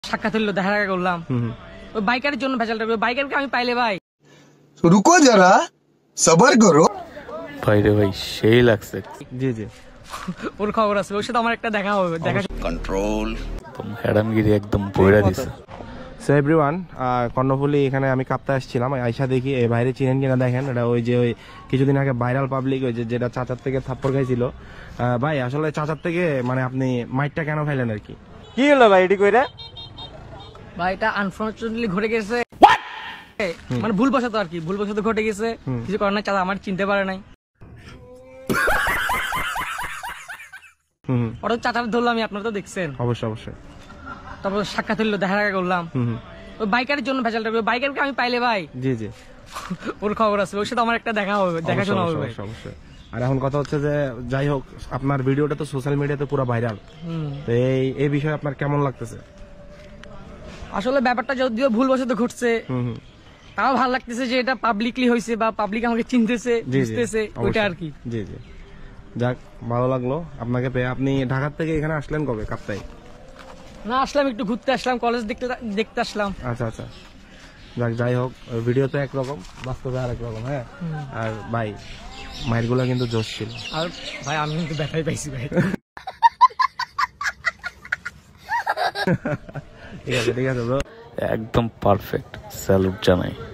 সাক্ষাৎ হলো, দেখা করলাম ওই বাইকারের জন্য ভেজালটা, বাইকারকে আমি পাইলে ভাই रुको जरा सबर करो ভাই রে ভাই সেই লাগছে। জি জি ওর খবর আছে, ওর সাথে আমার একটা দেখা হবে, দেখা कंट्रोल একদম হ্যাডামগিরি একদম বইরা দিছে। সো এভরিওয়ান, কর্ণফুলি এখানে আমি কাপ্তায় আসছিলাম, আইসা দেখি এই বাইরে চিনেন কিনা দেখেন, এটা ওই যে ওই কিছুদিন আগে ভাইরাল পাবলিক ওই যেটা চাচার থেকে থাপ্পড় খাইছিল। ভাই আসলে চাচার থেকে মানে আপনি মাইটটা কেন খাইলেন আর কি? কি হলো ভাই এটি কইরা? ভাই এটা আনফরচুনেটলি ঘটে গেছে, মানে ভুলবশত আর কি, ভুলবশত ঘটে গেছে, কিছু করার নাই। চাচা আমার চিনতে পারে নাই, ওটা চাচার ধরলাম আমি, আপনারা তো দেখছেন অবশ্যই অবশ্যই। তারপর সাক্ষাৎ হলো, দেখা করলাম ওই বাইকারের জন্য ভেজালটা, বাইকারকে আমি পাইলে ভাই জি জি ওর খবর আছে, ওর সাথে আমার একটা দেখা হবে, দেখাশোনা হবে ভাই। অবশ্যই। আর এখন কথা হচ্ছে যে যাই হোক, আপনার ভিডিওটা তো সোশ্যাল মিডিয়াতে পুরো ভাইরাল, তো এই বিষয়ে আপনার কেমন লাগতেছে? আসলে ব্যাপারটা যদিও ভুলবশত ঘটছে, তাও ভালো লাগতেছে যে এটা পাবলিকলি হয়েছে বা পাবলিক আমাকে চিনতেছে, বুঝতেছে, ওইটা আর কি। জি জি, যাক ভালো লাগলো আপনাকে পেয়ে। আপনি ঢাকার থেকে এখানে আসলেন কবে কাপ্তাই? না আসলাম একটু ঘুরতে আসলাম, কলেজ দেখতে আসলাম। আচ্ছা আচ্ছা, যাক যাই হোক, ভিডিও তো একরকম, বাস্তবে আরেক রকম। হ্যাঁ, আর ভাই মায়ের গুলা কিন্তু জোশ ছিল। আর ভাই আমি কিন্তু ব্যথাই পাইছি ভাই। ঠিক আছে ঠিক আছে ব্রো, একদম পারফেক্ট, স্যালুট জানাই।